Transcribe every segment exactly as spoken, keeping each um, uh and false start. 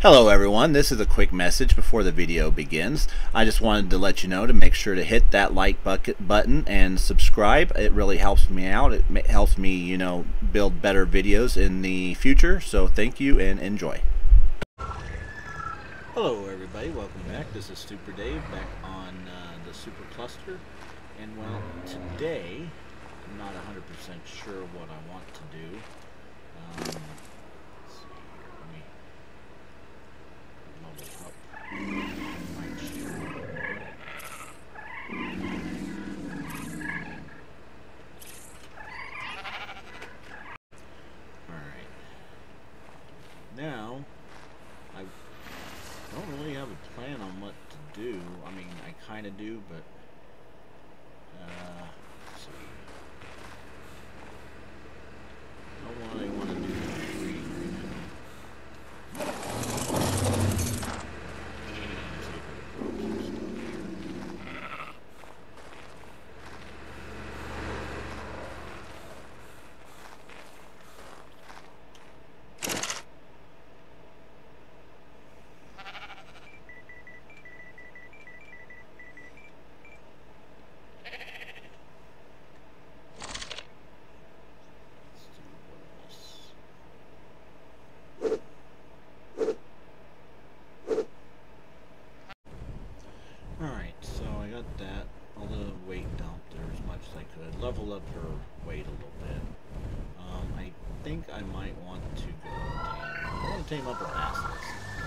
Hello everyone, this is a quick message before the video begins. I just wanted to let you know to make sure to hit that like bucket button and subscribe. It really helps me out. It helps me, you know, build better videos in the future. So thank you and enjoy. Hello everybody, welcome back. This is Super Dave back on uh, the Super Cluster. And well, today I'm not one hundred percent sure what I want to do. Um, Now, I don't really have a plan on what to do. I mean, I kind of do, but uh, let's see. I don't really want to do three that, all the weight dumped there as much as I could. Level up her weight a little bit. Um, I think I might want to go tame. I want to tame up a Basilisk.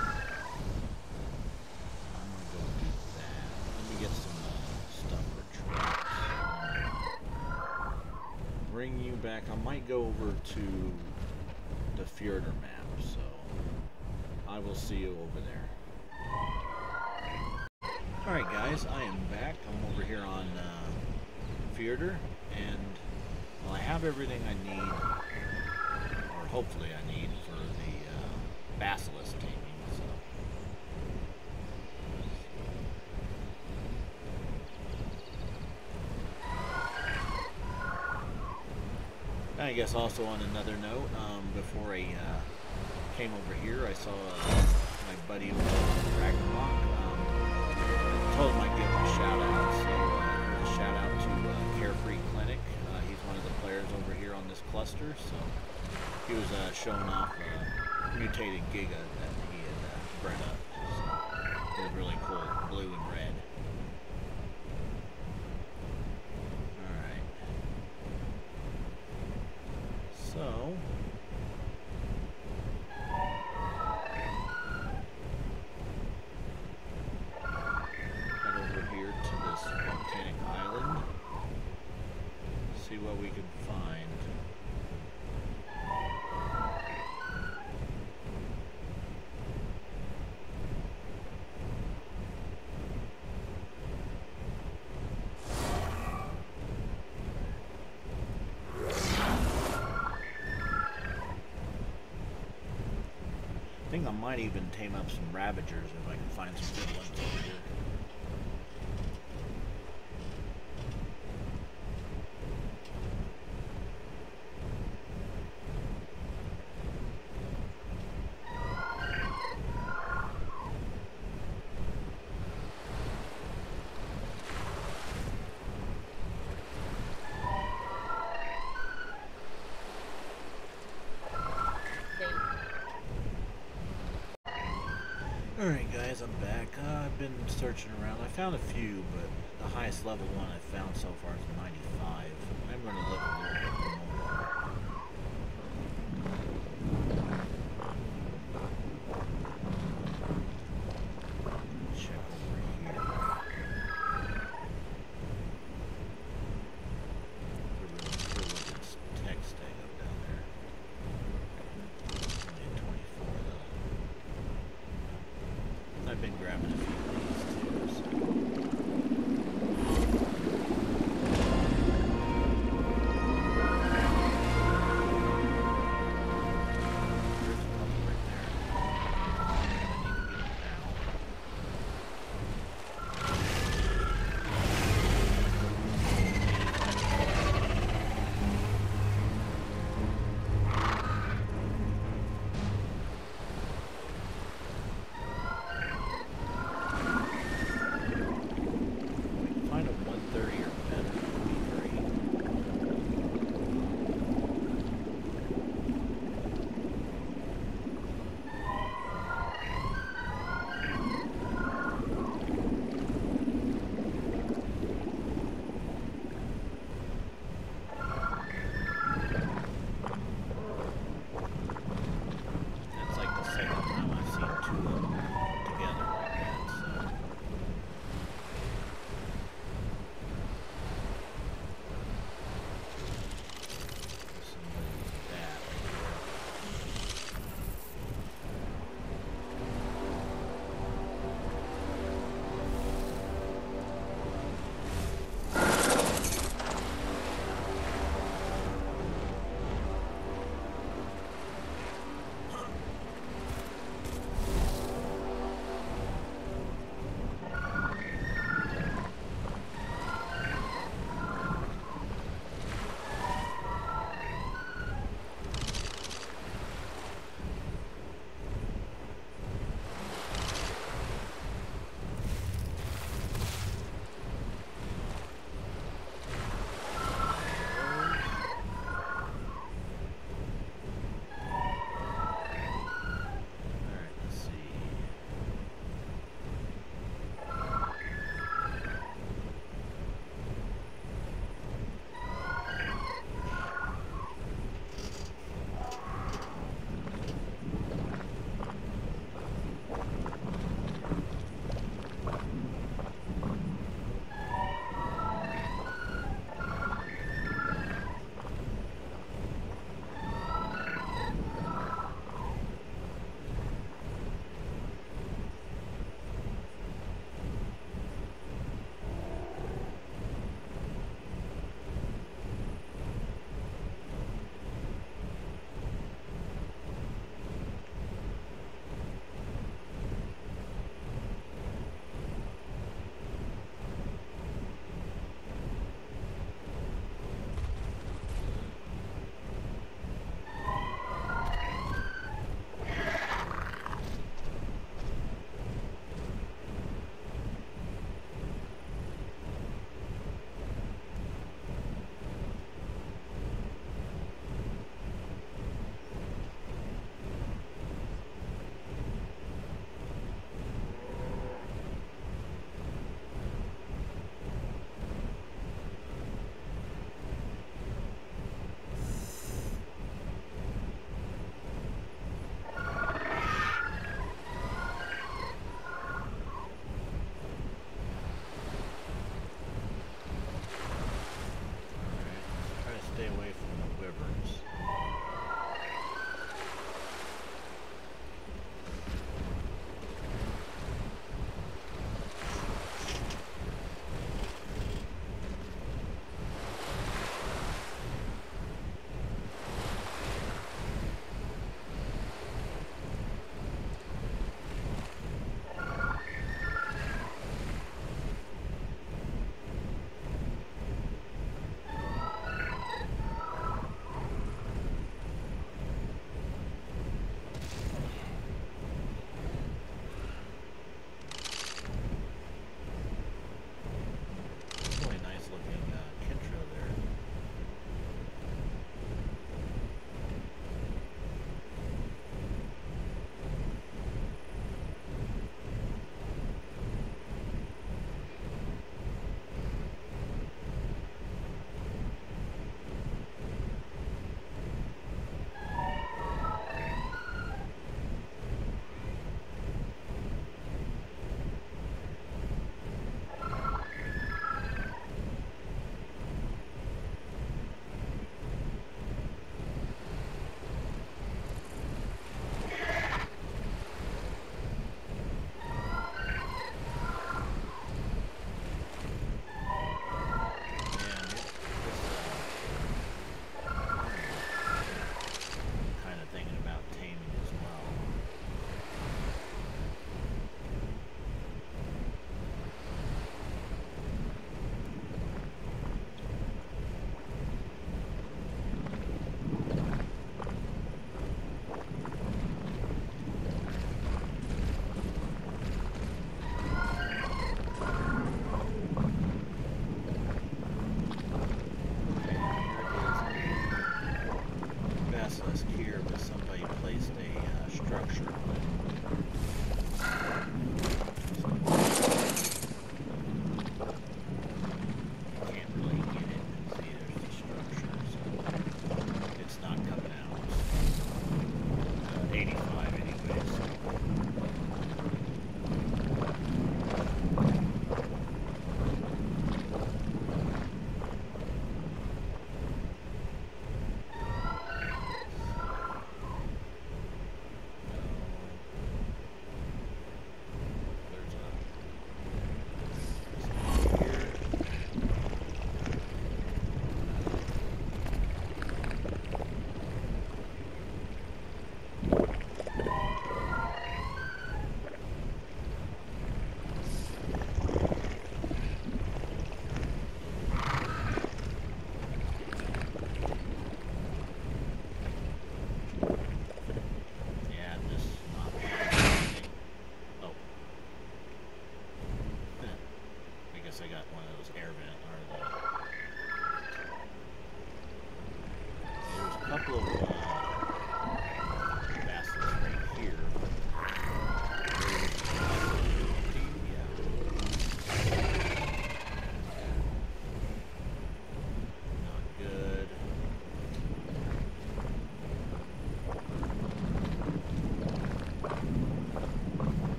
I'm going to go do that. Let me get some uh, stuff for traps. Bring you back. I might go over to the Fjordur map, so I will see you over there. Alright guys, I am back. I'm over here on uh, Fjordur, and well, I have everything I need, or hopefully I need, for the uh, Basilisk taming. So. I guess also on another note, um, before I uh, came over here, I saw uh, my buddy over at Ravagers. I told him I'd give him a shout out, so uh, a shout out to uh, Carefree Clinic. Uh, he's one of the players over here on this cluster, so he was uh, showing off a mutated Giga that he had uh, bred up. So it was really cool, blue and red. Alright. So see what we can find. I think I might even tame up some Ravagers if I can find some good ones over here. Alright guys, I'm back. Uh, I've been searching around. I found a few, but the highest level one I've found so far is ninety-five. I'm going to look a little bit more. Check over here. We're really cool looking text tag up down there. Only twenty-four though. I've been grabbing a few of these too. So.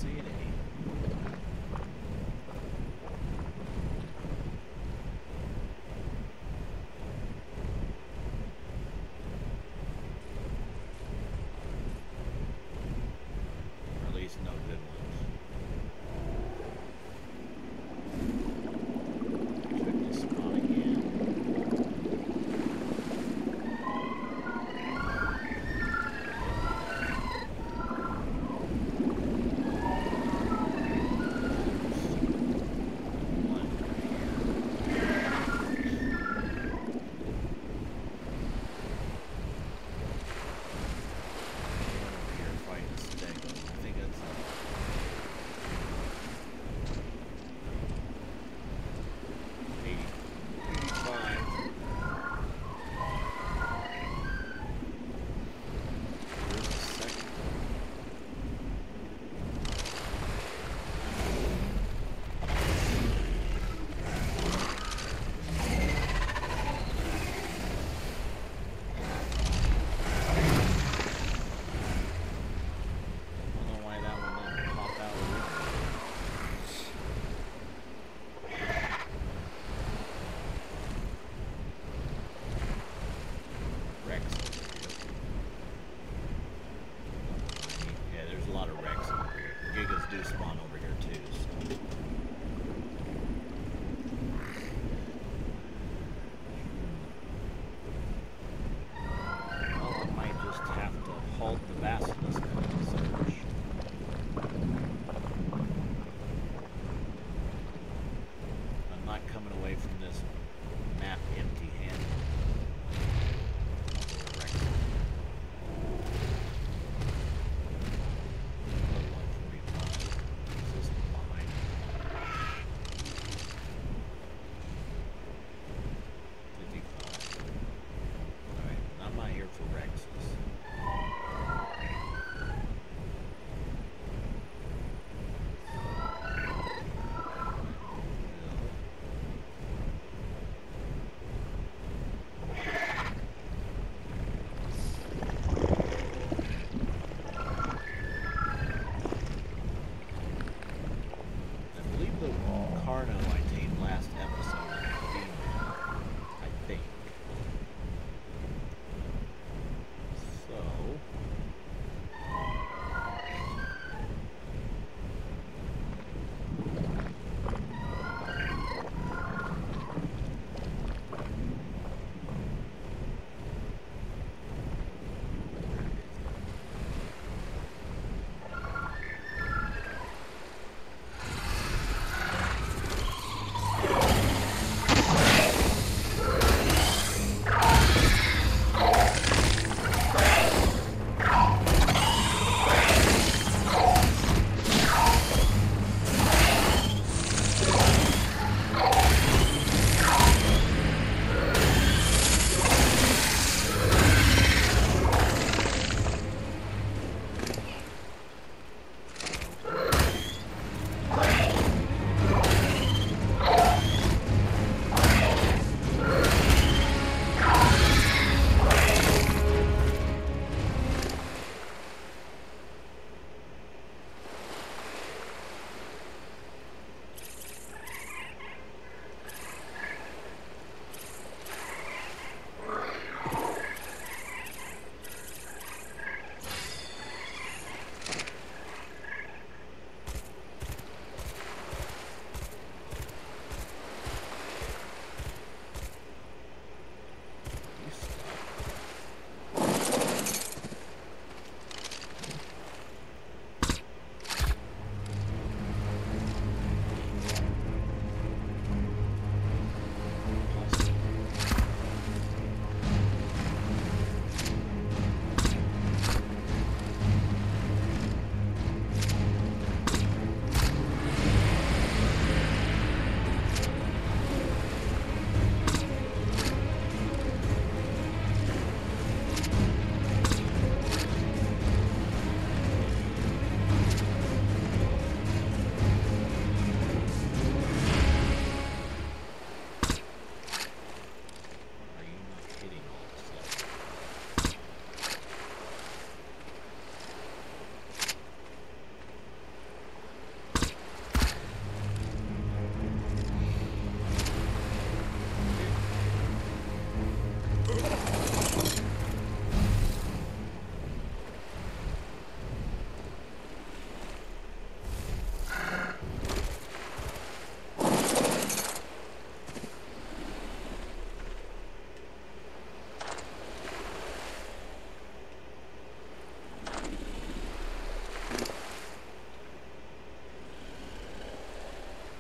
seen any. Or at least no good ones. Check this spot again.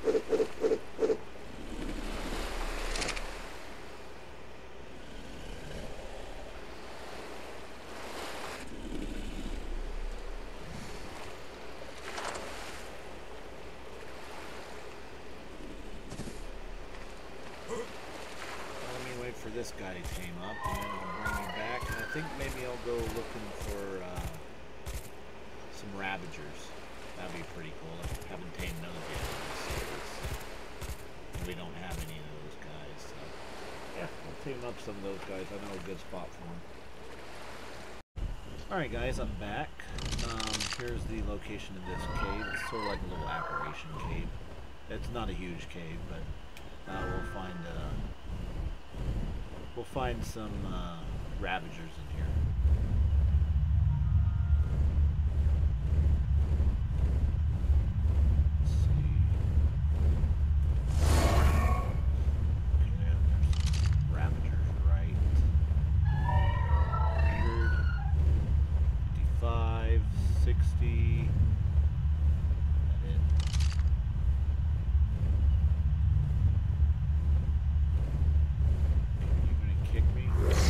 For this guy to tame up, and then he'll bring me back. And I think maybe I'll go looking for uh, some Ravagers. That'd be pretty cool. I haven't tamed those yet in this series. And we don't have any of those guys. So yeah, I'll tame up some of those guys. I know a good spot for them. Alright guys, I'm back. Um, here's the location of this cave. It's sort of like a little Abberation cave. It's not a huge cave, but uh, we'll find uh, We'll find some uh, Ravagers in here. Let's see. Okay, there's some Ravagers right. one hundred, fifty-five, sixty. That it. Kick me.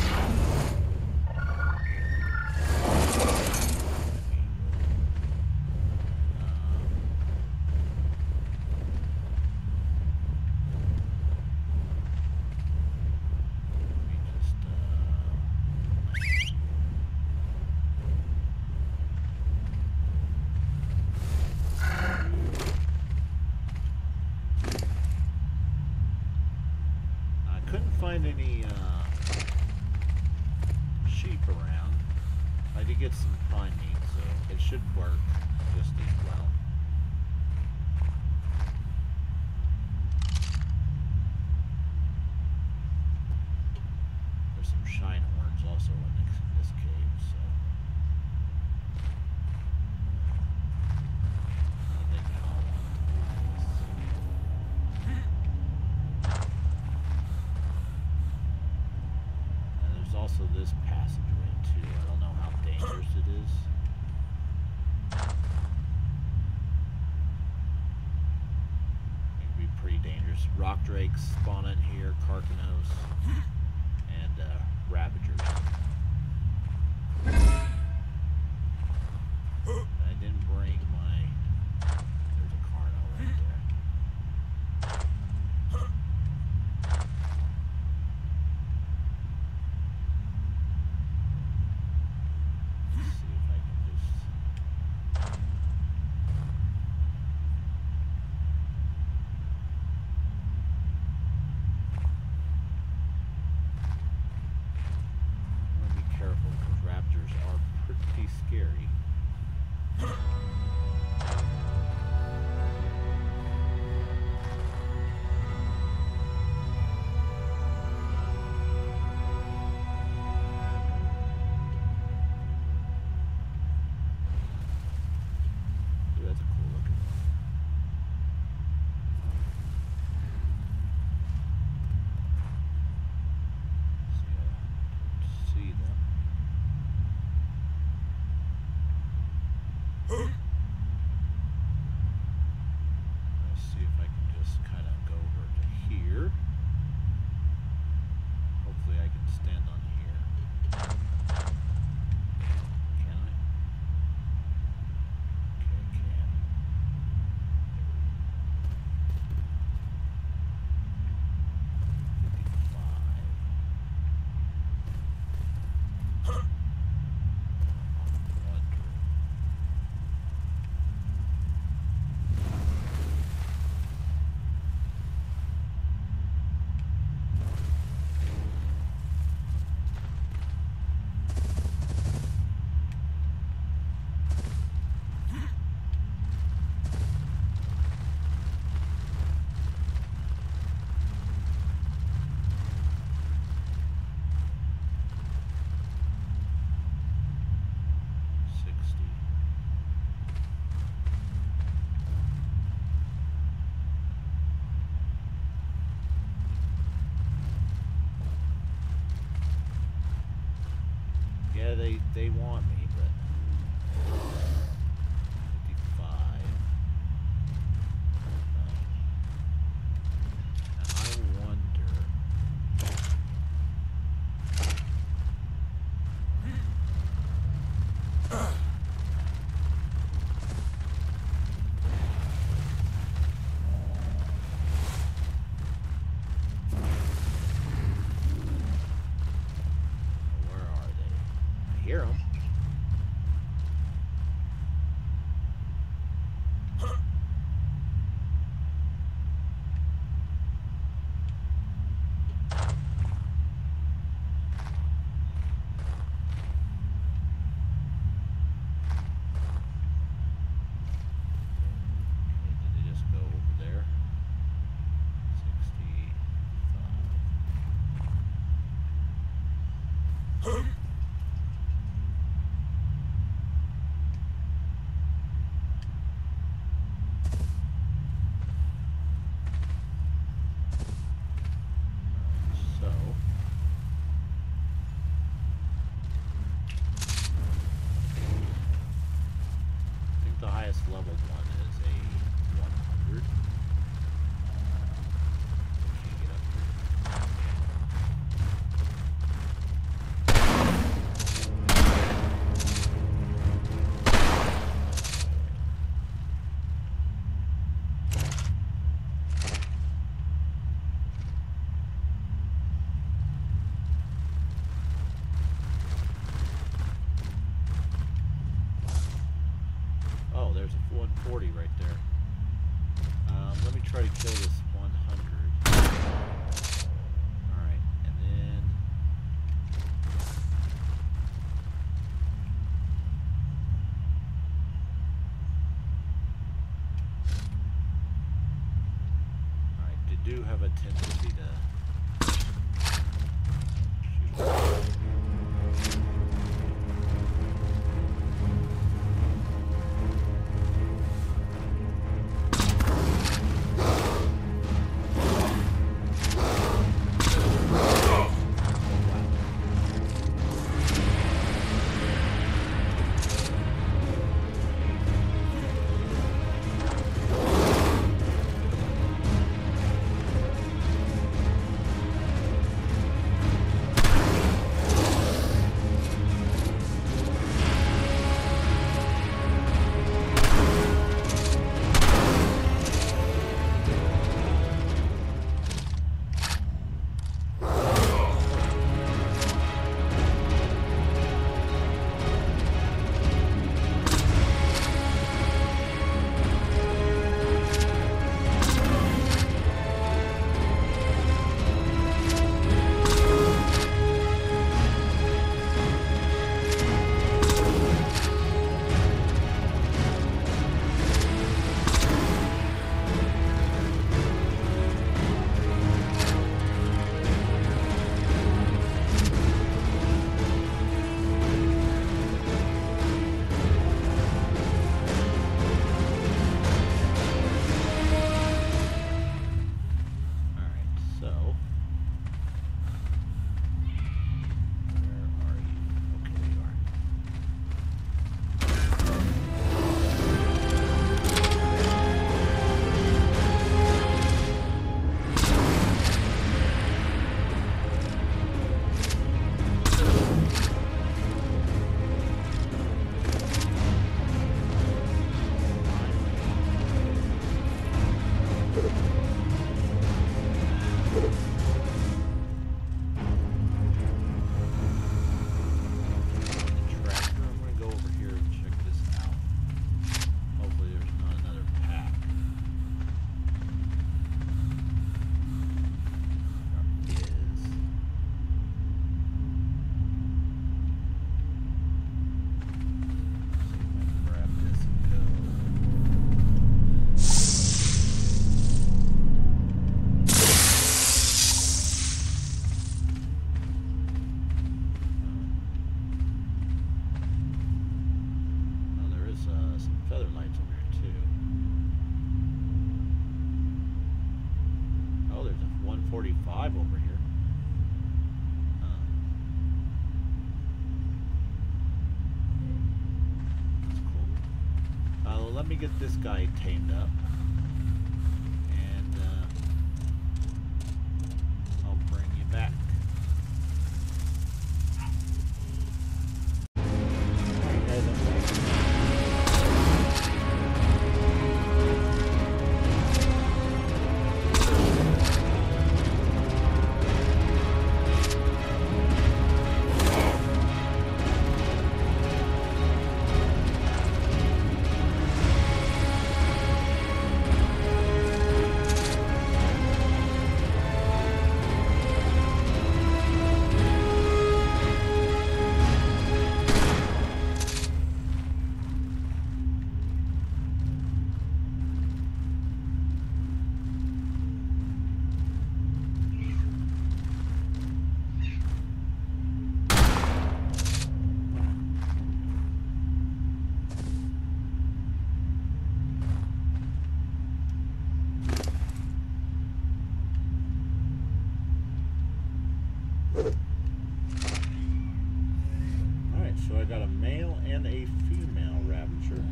I couldn't find any uh, sheep around. I did get some pine meat, so it should work just as well. There's some shine horns also in this, this cave, so I think I'll want to also this passageway too. I don't know how dangerous it is. It could be pretty dangerous. Rock drakes spawn in here, carcanos, and uh, Ravagers. I didn't bring my. There's a carno right there. Scary. Ooh, that's a cool looking one. See, I don't see them. Let's see if I can just kind of go over to here. Hopefully I can stand on here. Can I? Okay, I can. fifty-five. Yeah, they, they want me, but fifty-five. try to kill this one hundred. Alright, and then... Alright, they do have a tendency to... forty-five over here. Uh, that's cool. Uh, well, let me get this guy tamed up. And uh, I'll bring you back. Alright guys, I'm back. Alright, so I got a male and a female Ravager.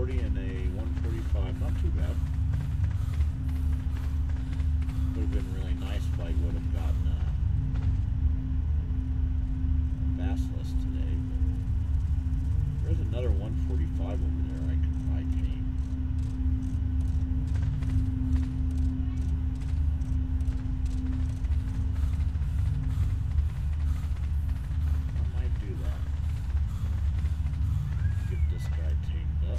forty and a one forty-five. Not too bad. Would have been really nice if I would have gotten a, a Basilisk today. But there's another one forty-five over there I could probably tame. I might do that. Get this guy tamed up.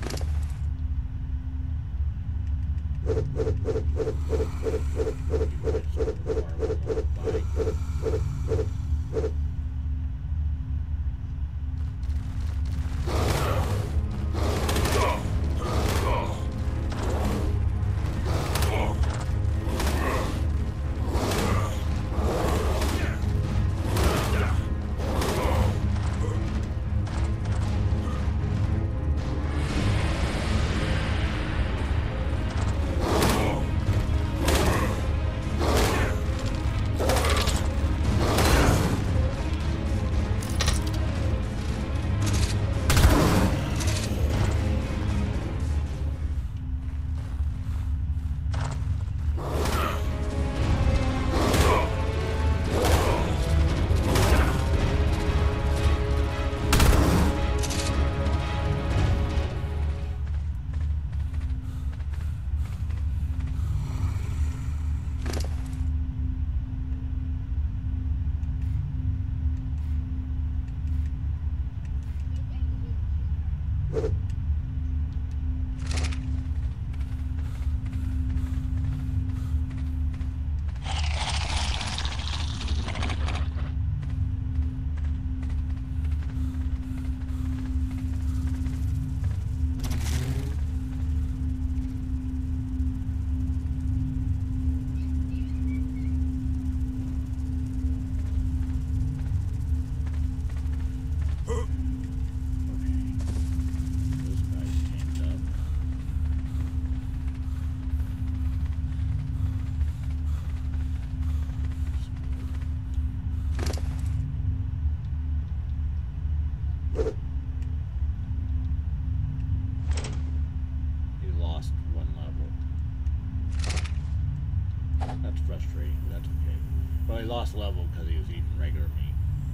Lost level because he was eating regular meat.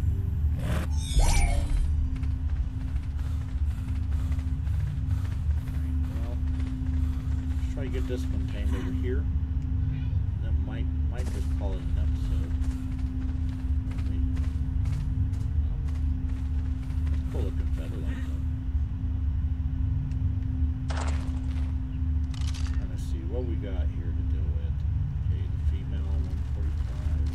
Well, let's try to get this one tamed over here. That might might just call it an episode. Let's pull looking feather like that. Trying to see what we got here to deal with. Okay, the female one forty-five.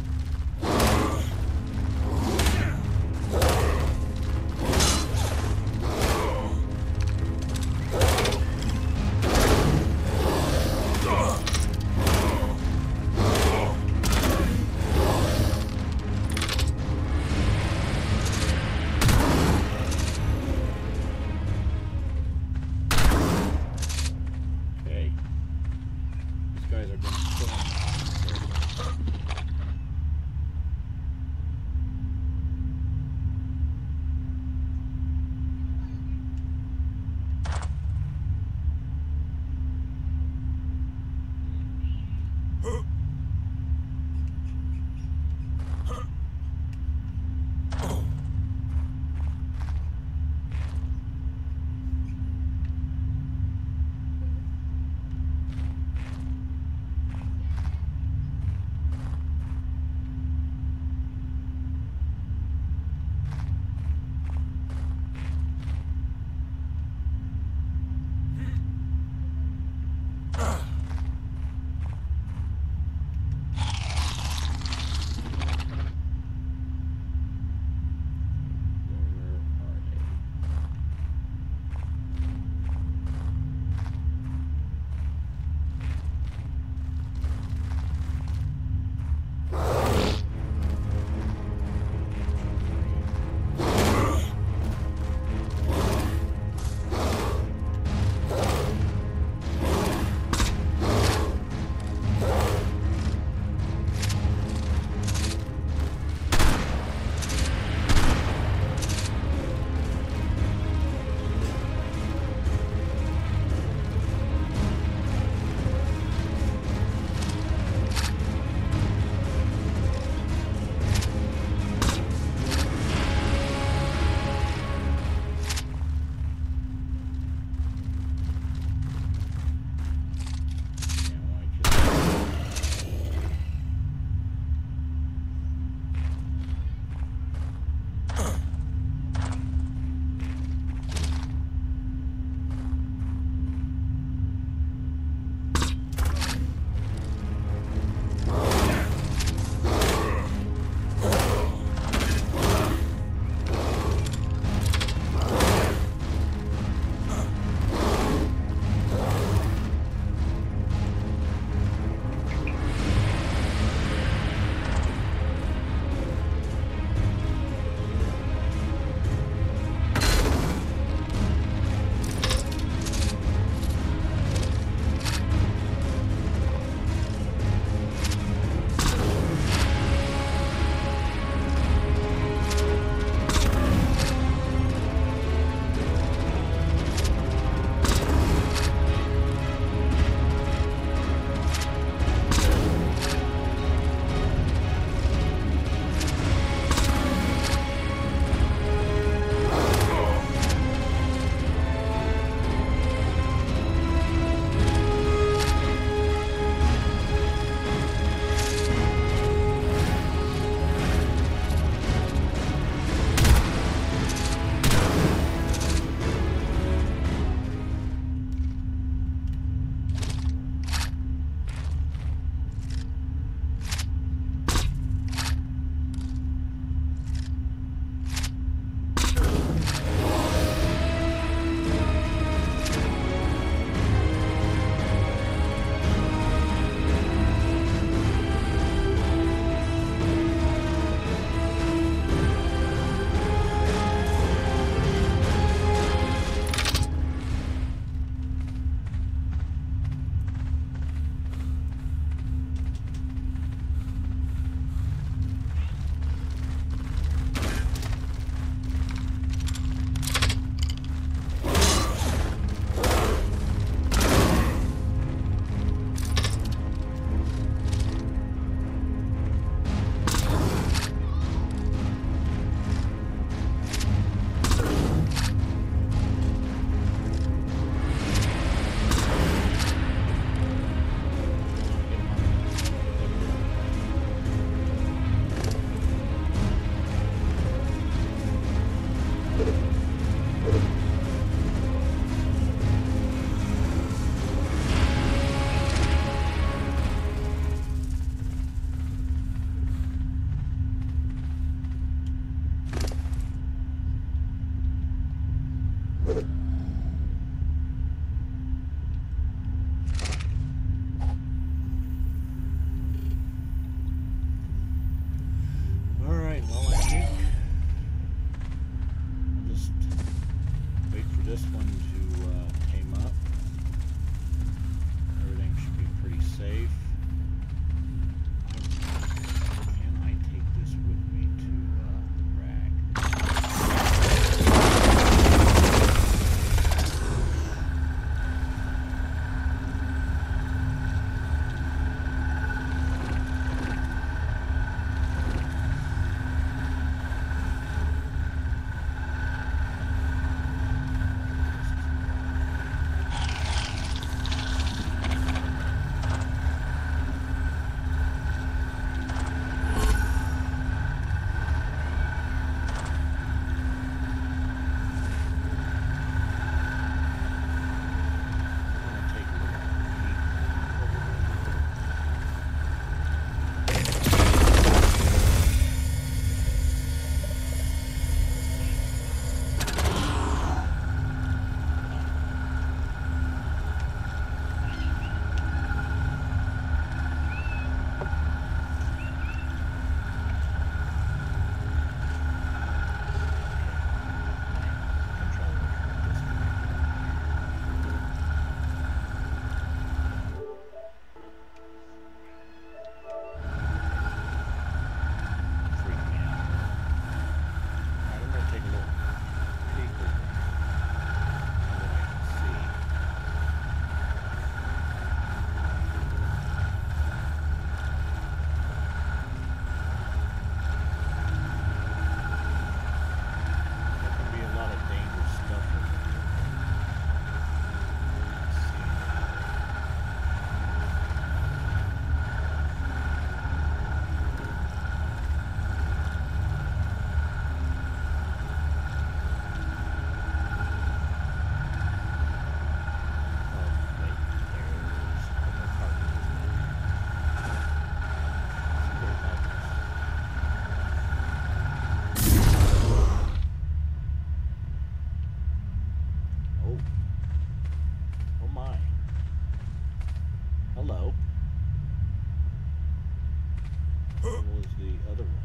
another one.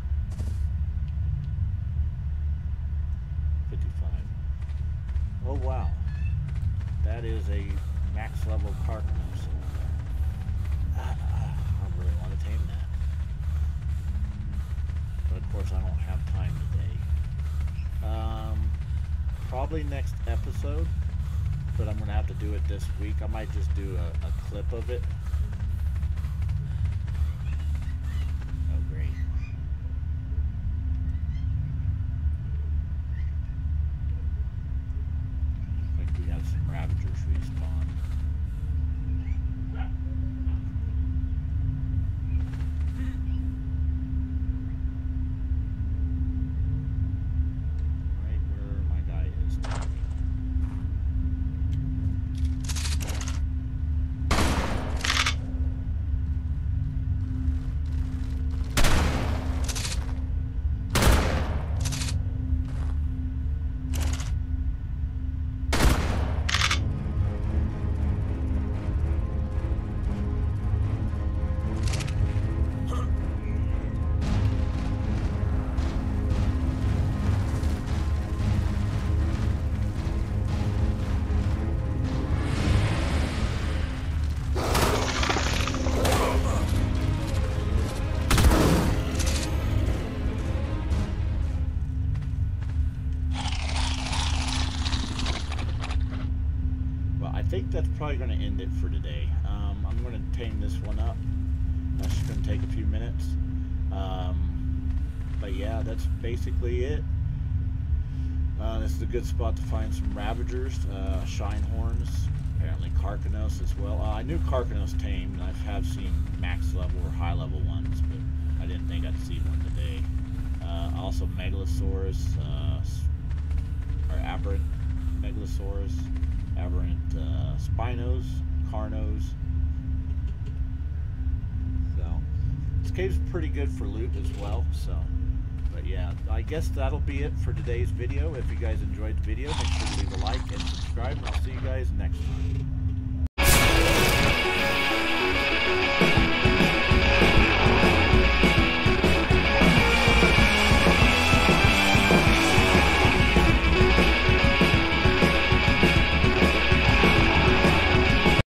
fifty-five. Oh wow. That is a max level carcass. Uh, I really want to tame that. But of course I don't have time today. Um, probably next episode, but I'm going to have to do it this week. I might just do a, a clip of it. Oh great. I think we got some Ravagers respawn. I think that's probably going to end it for today. Um, I'm going to tame this one up. That's just going to take a few minutes. Um, but yeah, that's basically it. Uh, this is a good spot to find some Ravagers, uh, Shinehorns, apparently Carcanos as well. Uh, I knew Carcanos tamed, and I have seen max level or high level ones, but I didn't think I'd see one today. Uh, also Megalosaurus, uh, or Aberrant Megalosaurus. Aberrant uh, Spinos, Carnos. So this cave's pretty good for loot as well. So, but yeah, I guess that'll be it for today's video. If you guys enjoyed the video, make sure to leave a like and subscribe, and I'll see you guys next time.